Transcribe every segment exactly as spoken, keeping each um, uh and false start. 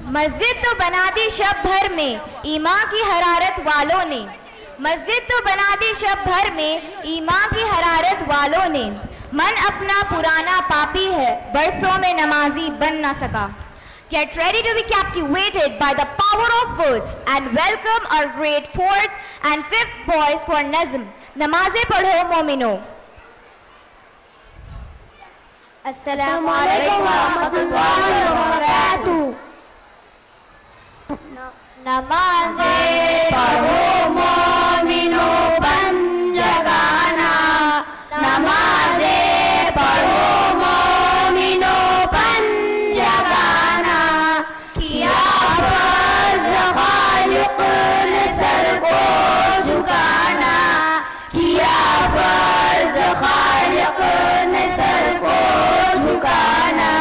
मस्जिद तो बना दी शब भर में ईमान की हरारत वालों ने, मस्जिद तो बना दी शब भर में ईमान की हरारत वालों ने। मन अपना पुराना पापी है, बरसों में नमाजी बन ना सका। Get ready to be captivated by the power of words and welcome our great fourth and fifth boys for Nazm. नमाज़ें पढ़ो मोमिनो। अस्सलामु अलैकुम व रहमतुल्लाहि व बरकातुहू। नमाज़ें पढ़ो मोमिनो बन जगाना, नमाज़ें पढ़ो मोमिनो बन जगाना। किया फर्ज़ खालिक़ ने सर को झुकाना, किया फर्ज़ खालिक़ ने सर को झुकाना।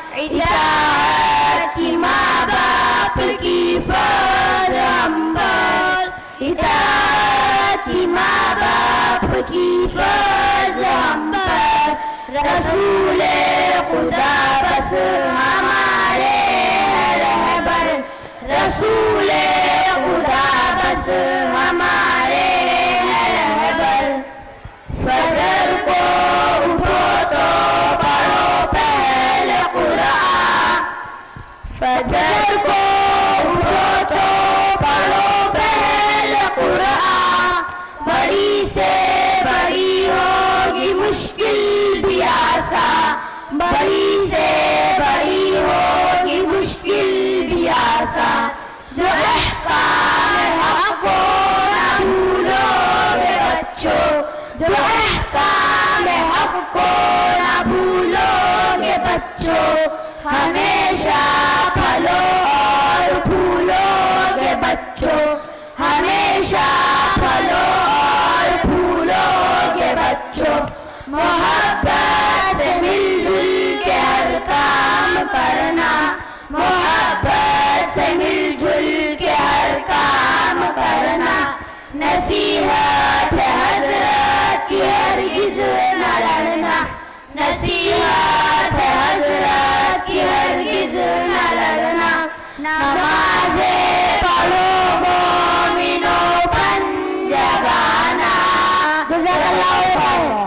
इताअत की माँ बाप की फर्ज़ हम पर, इताअत की माँ बाप की फर्ज़ हम पर। रसूले खुदा बस हमारे हैं रहबर, रसूले खुदा बस हमारे हैं रहबर। फजर को उठो तो पढ़ो पहले कुरान, फजर को उठो तो पढ़ो पहले कुरान। बड़ी से बड़ी होगी मुश्किल भी आसान, बड़ी से बड़ी होगी मुश्किल भी आसान। जो अहकाम हक़ को ना भूलोगे बच्चों, जो अहकाम हक़ को ना भूलोगे बच्चों। हमेशा फलो और फूलोगे बच्चों, हमेशा फलो और फूलोगे बच्चों। मोहब्बत से मिलजुल के हर काम करना, मोहब्बत से मिलजुल के हर काम करना। नसीहत है हज़रत की हरगिज़ न लड़ना, नसीहत है हज़रत की हरगिज़ न लड़ना। नमाज़ें पढ़ो मोमिनो बन जगाना। जज़ाकल्लाहु खैर।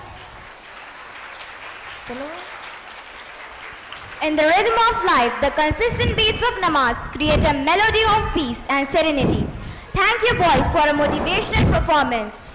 In the rhythm of life, the consistent beats of namaz create a melody of peace and serenity. Thank you boys for a motivational performance.